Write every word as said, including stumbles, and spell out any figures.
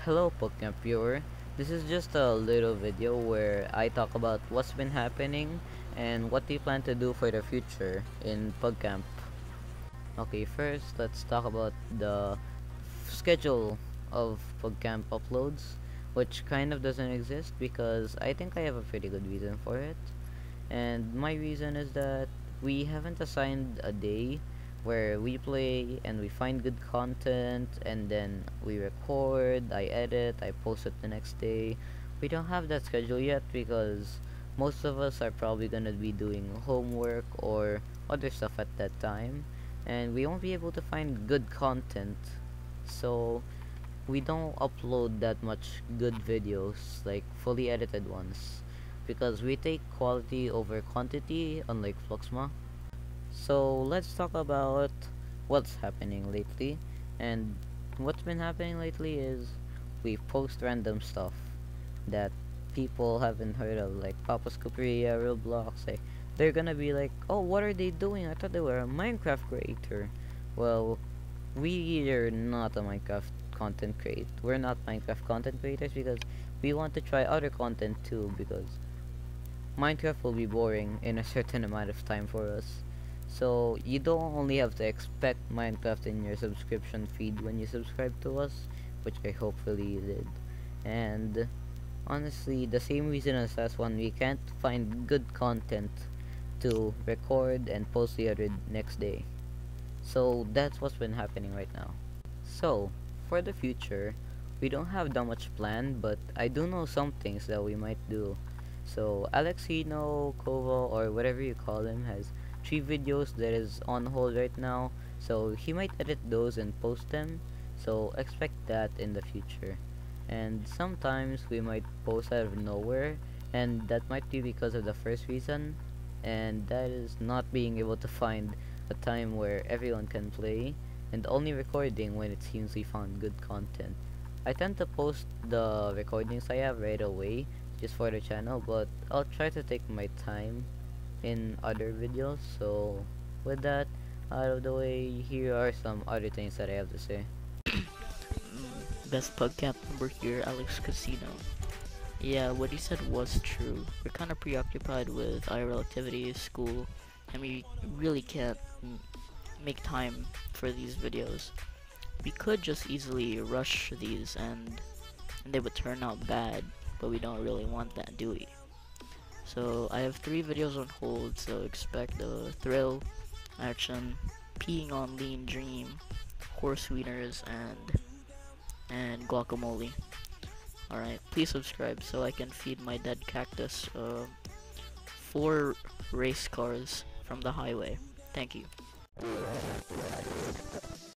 Hello PogCamp viewer. This is just a little video where I talk about what's been happening and what we plan to do for the future in PogCamp. Okay, first let's talk about the schedule of PogCamp uploads, which kind of doesn't exist because I think I have a pretty good reason for it. And my reason is that we haven't assigned a day where we play and we find good content and then we record, I edit, I post it the next day. We don't have that schedule yet because most of us are probably gonna be doing homework or other stuff at that time, and we won't be able to find good content. So we don't upload that much good videos, like fully edited ones, because we take quality over quantity, unlike Fluxma. So let's talk about what's happening lately. And what's been happening lately is we post random stuff that people haven't heard of, like Papa's Cookeria, Roblox. Like, they're gonna be like, oh, what are they doing? I thought they were a Minecraft creator. Well, we are not a Minecraft content creator. We're not Minecraft content creators because we want to try other content too, because Minecraft will be boring in a certain amount of time for us. So you don't only have to expect Minecraft in your subscription feed when you subscribe to us, which I hopefully you did. And honestly, the same reason as last one, we can't find good content to record and post the other next day. So that's what's been happening right now. So for the future, we don't have that much planned, but I do know some things that we might do. So Alexino, Kovo, or whatever you call him, has three videos that is on hold right now. So he might edit those and post them. So expect that in the future. And sometimes we might post out of nowhere, and that might be because of the first reason, and that is not being able to find a time where everyone can play, and only recording when it seems we found good content. I tend to post the recordings I have right away just for the channel, but I'll try to take my time in other videos. So with that out of the way, here are some other things that I have to say. Best PogCamp member here, Alex Casino. Yeah, what he said was true. We're kind of preoccupied with I R L activities, school, and we really can't m make time for these videos. We could just easily rush these and, and they would turn out bad, but we don't really want that, do we? So I have three videos on hold, so expect the thrill, action, peeing on lean dream, horse wieners, and and guacamole. Alright, please subscribe so I can feed my dead cactus uh, four race cars from the highway. Thank you.